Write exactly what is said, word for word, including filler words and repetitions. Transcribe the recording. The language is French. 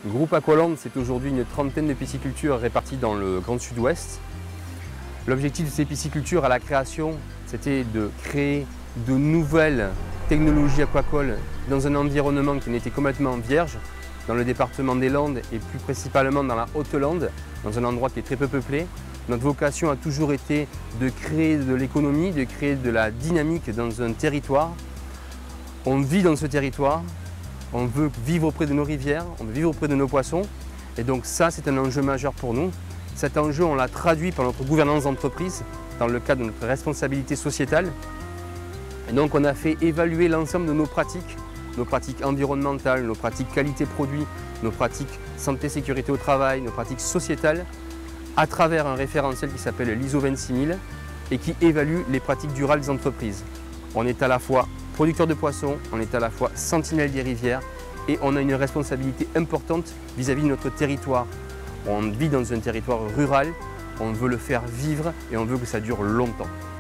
Le groupe Aqualand, c'est aujourd'hui une trentaine de piscicultures réparties dans le Grand Sud-Ouest. L'objectif de ces piscicultures à la création, c'était de créer de nouvelles technologies aquacoles dans un environnement qui n'était complètement vierge, dans le département des Landes et plus principalement dans la Haute-Lande, dans un endroit qui est très peu peuplé. Notre vocation a toujours été de créer de l'économie, de créer de la dynamique dans un territoire. On vit dans ce territoire, on veut vivre auprès de nos rivières, on veut vivre auprès de nos poissons. Et donc ça, c'est un enjeu majeur pour nous. Cet enjeu, on l'a traduit par notre gouvernance d'entreprise dans le cadre de notre responsabilité sociétale. Et donc on a fait évaluer l'ensemble de nos pratiques, nos pratiques environnementales, nos pratiques qualité-produit, nos pratiques santé-sécurité au travail, nos pratiques sociétales, à travers un référentiel qui s'appelle l'I S O vingt-six mille et qui évalue les pratiques durables des entreprises. On est à la fois producteur de poissons, on est à la fois sentinelle des rivières et on a une responsabilité importante vis-à-vis de notre territoire. On vit dans un territoire rural, on veut le faire vivre et on veut que ça dure longtemps.